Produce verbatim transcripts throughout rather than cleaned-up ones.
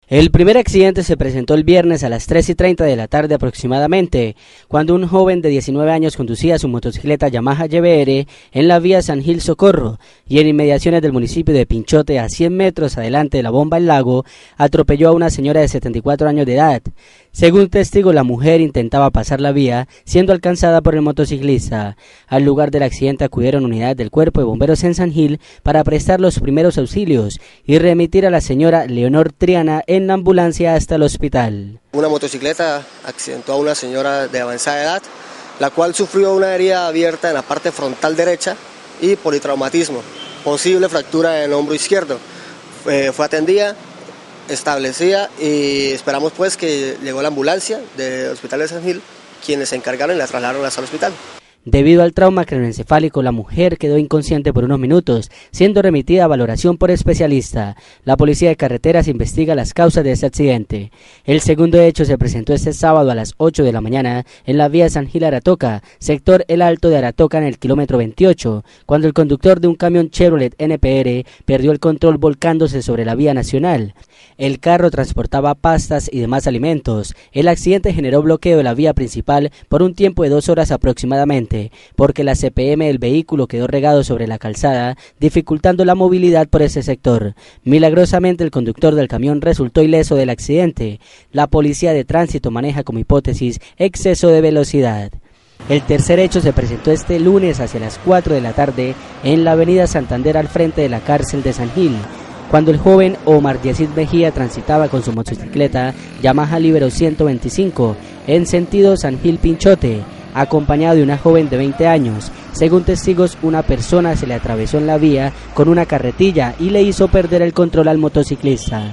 El primer accidente se presentó el viernes a las tres y treinta de la tarde aproximadamente, cuando un joven de diecinueve años conducía su motocicleta Yamaha Y B R en la vía San Gil Socorro y en inmediaciones del municipio de Pinchote, a cien metros adelante de la bomba El Lago, atropelló a una señora de setenta y cuatro años de edad. Según testigos, la mujer intentaba pasar la vía, siendo alcanzada por el motociclista. Al lugar del accidente acudieron unidades del Cuerpo de Bomberos en San Gil para prestar los primeros auxilios y remitir a la señora Leonor Triana en la ambulancia hasta el hospital. Una motocicleta accidentó a una señora de avanzada edad, la cual sufrió una herida abierta en la parte frontal derecha y politraumatismo, posible fractura en el hombro izquierdo. Eh, fue atendida, establecida y esperamos pues que llegó la ambulancia del Hospital de San Gil, quienes se encargaron y la trasladaron hasta el hospital. Debido al trauma craneoencefálico, la mujer quedó inconsciente por unos minutos, siendo remitida a valoración por especialista. La policía de carreteras investiga las causas de este accidente. El segundo hecho se presentó este sábado a las ocho de la mañana en la vía San Gil Aratoca, sector El Alto de Aratoca, en el kilómetro veintiocho, cuando el conductor de un camión Chevrolet N P R perdió el control volcándose sobre la vía nacional. El carro transportaba pastas y demás alimentos. El accidente generó bloqueo de la vía principal por un tiempo de dos horas aproximadamente, porque la C P M del vehículo quedó regado sobre la calzada, dificultando la movilidad por ese sector. Milagrosamente, el conductor del camión resultó ileso del accidente. La policía de tránsito maneja como hipótesis exceso de velocidad. El tercer hecho se presentó este lunes hacia las cuatro de la tarde en la avenida Santander, al frente de la cárcel de San Gil, cuando el joven Omar Yesid Mejía transitaba con su motocicleta Yamaha Libero ciento veinticinco en sentido San Gil Pinchote, acompañado de una joven de veinte años. Según testigos, una persona se le atravesó en la vía con una carretilla y le hizo perder el control al motociclista.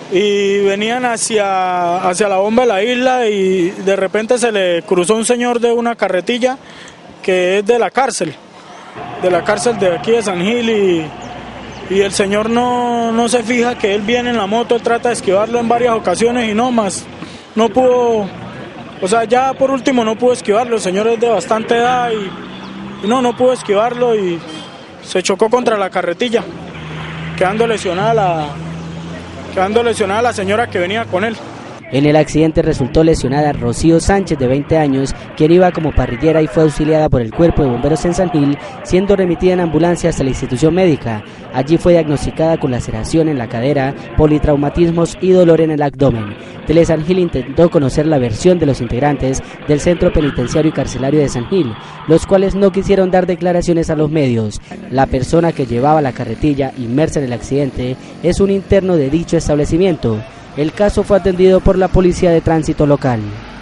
Y venían hacia, hacia la bomba de la isla y de repente se le cruzó un señor de una carretilla que es de la cárcel, de la cárcel de aquí de San Gil, y, y el señor no, no se fija que él viene en la moto, él trata de esquivarlo en varias ocasiones y no más, no pudo. O sea, ya por último no pudo esquivarlo, el señor es de bastante edad y, y no, no pudo esquivarlo y se chocó contra la carretilla, quedando lesionada la, quedando lesionada la señora que venía con él. En el accidente resultó lesionada Rocío Sánchez, de veinte años, quien iba como parrillera y fue auxiliada por el Cuerpo de Bomberos en San Gil, siendo remitida en ambulancia hasta la institución médica. Allí fue diagnosticada con laceración en la cadera, politraumatismos y dolor en el abdomen. Tele San Gil intentó conocer la versión de los integrantes del Centro Penitenciario y Carcelario de San Gil, los cuales no quisieron dar declaraciones a los medios. La persona que llevaba la carretilla inmersa en el accidente es un interno de dicho establecimiento. El caso fue atendido por la policía de tránsito local.